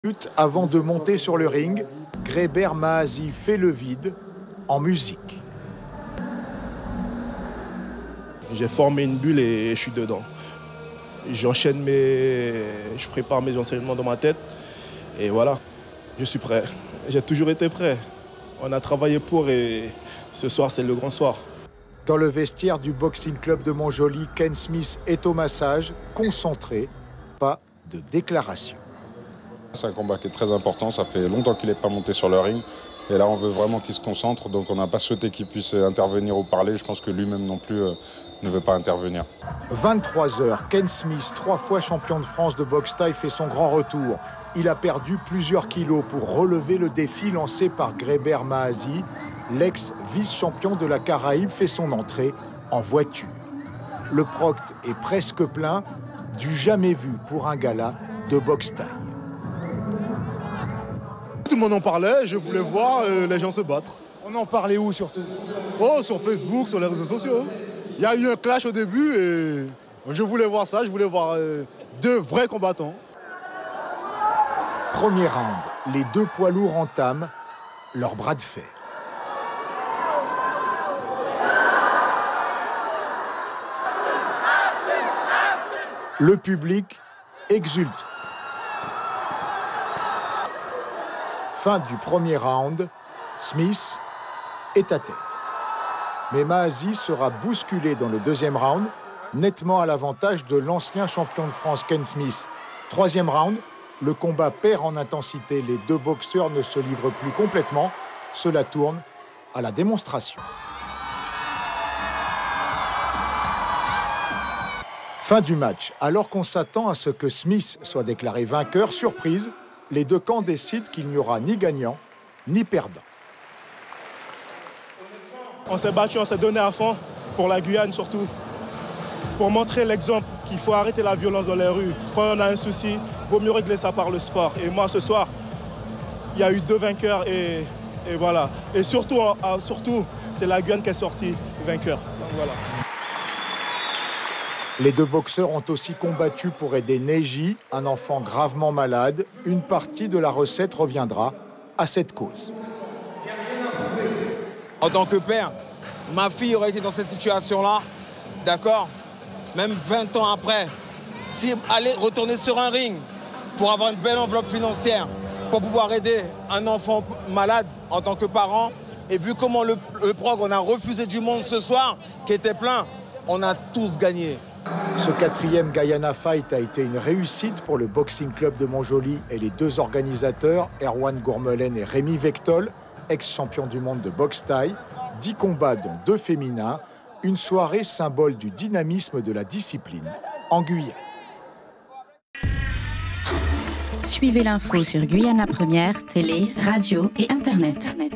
Avant de monter sur le ring, Grébert Maasi fait le vide en musique. J'ai formé une bulle et je suis dedans. Je prépare mes enseignements dans ma tête et voilà, je suis prêt. J'ai toujours été prêt. On a travaillé pour et ce soir c'est le grand soir. Dans le vestiaire du Boxing Club de Montjoly, Ken Smith est au massage, concentré, pas de déclaration. C'est un combat qui est très important, ça fait longtemps qu'il n'est pas monté sur le ring. Et là, on veut vraiment qu'il se concentre, donc on n'a pas souhaité qu'il puisse intervenir ou parler. Je pense que lui-même non plus ne veut pas intervenir. 23h, Ken Smith, 3 fois champion de France de boxe thaï, fait son grand retour. Il a perdu plusieurs kilos pour relever le défi lancé par Grébert Maasi. L'ex-vice-champion de la Caraïbe fait son entrée en voiture. Le Proct est presque plein, du jamais vu pour un gala de boxe thaï. Tout le monde en parlait, je voulais voir les gens se battre. On en parlait où surtout? Oh, sur Facebook, sur les réseaux sociaux. Il y a eu un clash au début et je voulais voir ça, je voulais voir deux vrais combattants. Premier round, les deux poids lourds entament leur bras de fer. Le public exulte. Fin du premier round, Smith est à terre. Mais Maasi sera bousculé dans le deuxième round, nettement à l'avantage de l'ancien champion de France Ken Smith. Troisième round, le combat perd en intensité. Les deux boxeurs ne se livrent plus complètement. Cela tourne à la démonstration. Fin du match. Alors qu'on s'attend à ce que Smith soit déclaré vainqueur, surprise, les deux camps décident qu'il n'y aura ni gagnant, ni perdant. On s'est battu, on s'est donné à fond, pour la Guyane surtout, pour montrer l'exemple qu'il faut arrêter la violence dans les rues. Quand on a un souci, il vaut mieux régler ça par le sport. Et moi, ce soir, il y a eu deux vainqueurs et voilà. Et surtout, c'est la Guyane qui est sortie vainqueur. Donc, voilà. Les deux boxeurs ont aussi combattu pour aider Neji, un enfant gravement malade. Une partie de la recette reviendra à cette cause. En tant que père, ma fille aurait été dans cette situation-là, d'accord? Même 20 ans après, si aller retourner sur un ring pour avoir une belle enveloppe financière, pour pouvoir aider un enfant malade en tant que parent, et vu comment le prog, on a refusé du monde ce soir, qui était plein, on a tous gagné. Ce quatrième Guyana Fight a été une réussite pour le Boxing Club de Montjoly et les deux organisateurs, Erwan Gourmelen et Rémi Vectol, ex-champion du monde de boxe thaï. 10 combats dont 2 féminins, une soirée symbole du dynamisme de la discipline en Guyane. Suivez l'info sur Guyana Première, télé, radio et internet.